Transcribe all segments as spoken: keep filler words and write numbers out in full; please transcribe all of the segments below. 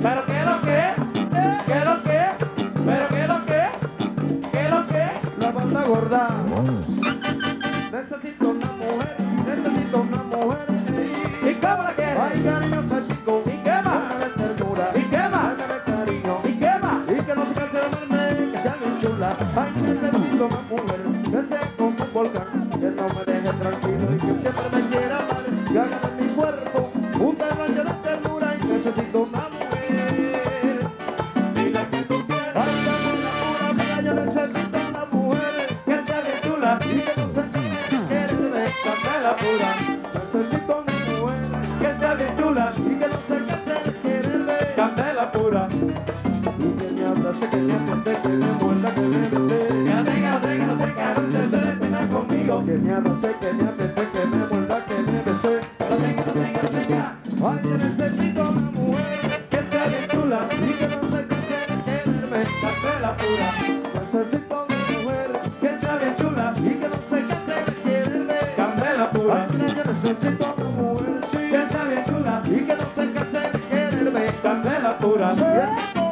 Pero que lo que, que lo que, pero que lo que, que lo que. La banda gorda. Necesito una mujer, necesito una mujer. ¿Y cómo la quieres? Ay, cariñosa chico. ¿Y qué más? Dame ternura. ¿Y qué más? Dame cariño. ¿Y qué más? Y que no se canse de amarme, que sea bien chula. Ay, necesito una mujer que sea como un volcán, que no me deje tranquilo y que siempre me quiera amar. Que haga de mi cuerpo un terraño de ternura. Y necesito una mujer. Dile que tú quieres. Ay, dame una pura, mira, yo necesito una mujer Que sea bien chula. y que no se canse de quererme. Candela pura. Necesito una mujer Que sea bien chula. y que no se canse de quererme. Candela pura. Y que me abrace, que me apriete, que me muerda, que me Que bese. no tenga, no tenga, no tenga, no se suele pena conmigo. Que me abrace, que me apriete, que me muerda, que me bese. Que no tenga, no tenga, no tenga. Ay, yo necesito una mujer Que sea bien chula. y que no se canse de quererme. Candela pura. Necesito una mujer Que sea bien chula. y que no se canse de quererme. Candela pura. Ay, yo necesito una mujer, sí, Que sea bien chula. y que no se canse de quererme. Candela pura. Y el tipo,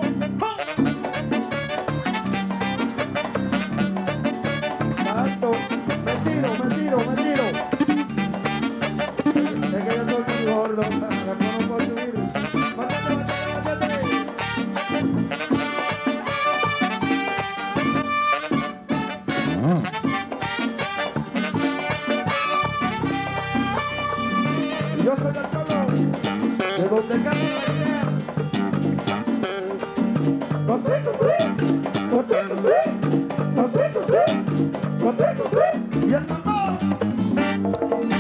alto, me tiro, me tiro, me tiro. Es que yo soy muy gordo, ahora no puedo subir. Mátate, mátate, mátate. Y yo soy del pueblo, de donde canta la idea. Cosí, cosí. Cosí, cosí. Cosí, cosí. Cosí, cosí. Y el tambor.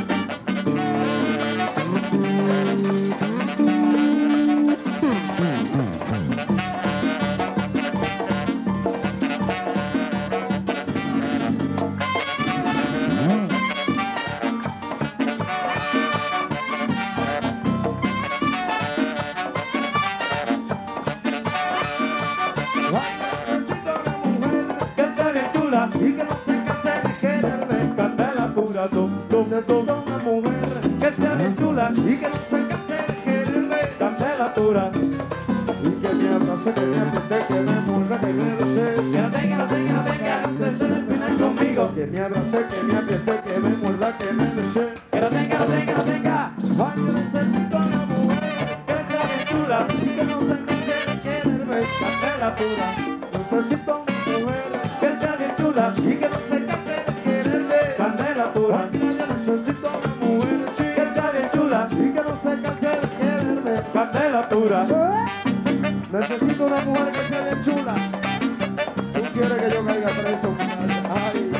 Ay, necesito una mujer Que sea bien chula. y que no se canse de quererme. Candela pura. Dum, dum, Necesito dum. una mujer Que sea bien chula. y que no se canse de quererme. Candela pura. Y que me abrace, que me apriete, que me muerda, que me bese. Que no tenga, no tenga, no tenga. No se suele pena conmigo. Que me abrace, que me apriete, que me muerda, que me bese. Que no tenga, no tenga, no tenga. Ay, yo necesito una mujer Que sea bien chula. y que no se canse de quererme. Candela pura. Necesito una mujer Que sea bien chula. y que no se canse de quererme. Candela pura. Ay, yo necesito una mujer sí, Que sea bien chula. y que no se canse de quererme. Candela pura. Necesito una mujer que sea bien chula. Tú quieres que yo caiga preso, muchacha. Ay.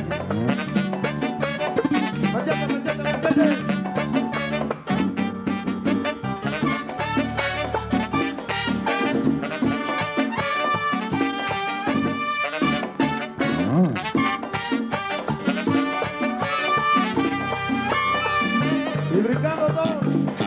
Machete, machete, machete. Y brincando todos.